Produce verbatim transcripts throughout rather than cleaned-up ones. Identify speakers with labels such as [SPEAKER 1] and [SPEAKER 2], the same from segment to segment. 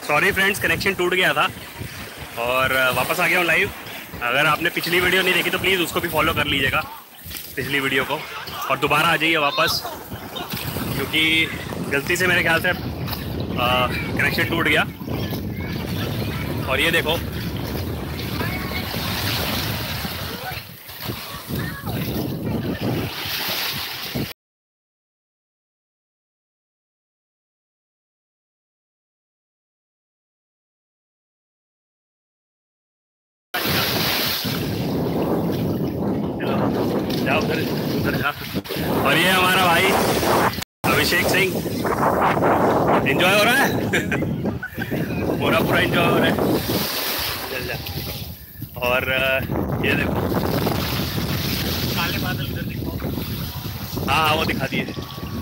[SPEAKER 1] Sorry friends, connection टूट गया था और वापस आ गया हूँ लाइव। अगर आपने पिछली वीडियो नहीं देखी तो प्लीज़ उसको भी फॉलो कर लीजिएगा, पिछली वीडियो को, और दोबारा आ जाइए वापस, क्योंकि गलती से मेरे ख्याल से कनेक्शन टूट गया। और ये देखो, जाओ उधर उधर जा। और ये हमारा भाई अभिषेक सिंह, एंजॉय हो रहा है पूरा पूरा एंजॉय हो रहा है। चल जा। और ये देखो काले बादल उधर देखो। हाँ हाँ वो दिखा दिए।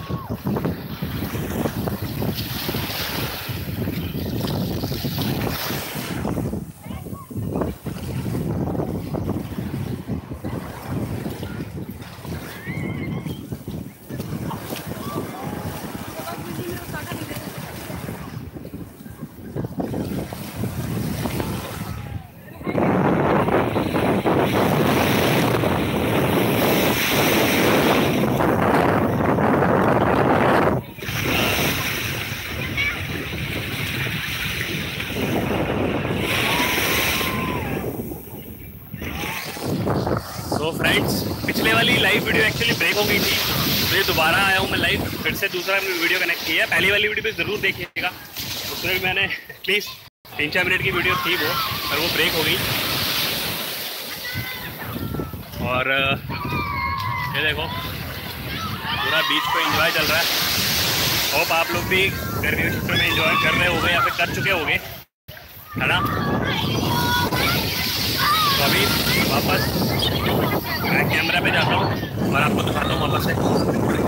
[SPEAKER 1] तो फ्रेंड्स, पिछले वाली लाइव वीडियो एक्चुअली ब्रेक हो गई थी, तो ये दोबारा आया हूँ मैं लाइव, फिर से दूसरा वीडियो कनेक्ट किया है। पहली वाली वीडियो भी ज़रूर देखिएगा, उसमें भी मैंने प्लीज़ तीन चार मिनट की वीडियो थी वो, पर वो ब्रेक हो गई। और ये देखो पूरा बीच पे एंजॉय चल रहा है। होप आप लोग भी गर्मी की छुट्टियों में एंजॉय कर रहे होंगे या फिर कर चुके होंगे, है ना। तो अभी वापस मैं कैमरा पे जाता हूँ और आपको दिखाता हूँ वापस से।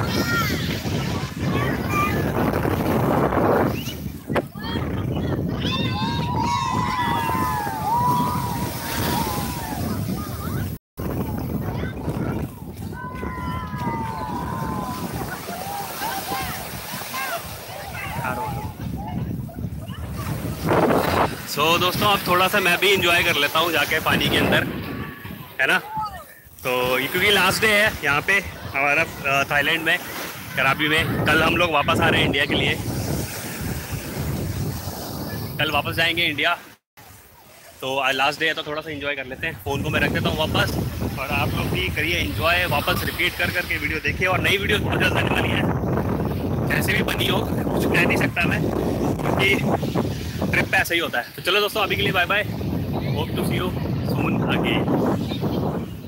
[SPEAKER 1] सो so, दोस्तों अब थोड़ा सा मैं भी इंजॉय कर लेता हूँ जाके पानी के अंदर, है ना। तो क्योंकि लास्ट डे है यहाँ पे हमारा थाईलैंड में, कराबी में। कल हम लोग वापस आ रहे हैं इंडिया के लिए, कल वापस जाएंगे इंडिया। तो आज लास्ट डे है तो थोड़ा सा इंजॉय कर लेते हैं। फ़ोन को मैं रख देता हूँ वापस, और आप लोग भी करिए इंजॉय, वापस रिपीट कर करके वीडियो देखिए। और नई वीडियो बहुत जल्द आने वाली है, जैसे भी बनी हो, कुछ कह नहीं सकता मैं, क्योंकि ट्रिप पे ऐसा ही होता है। तो चलो दोस्तों, अभी के लिए bye bye, hope to see you soon again.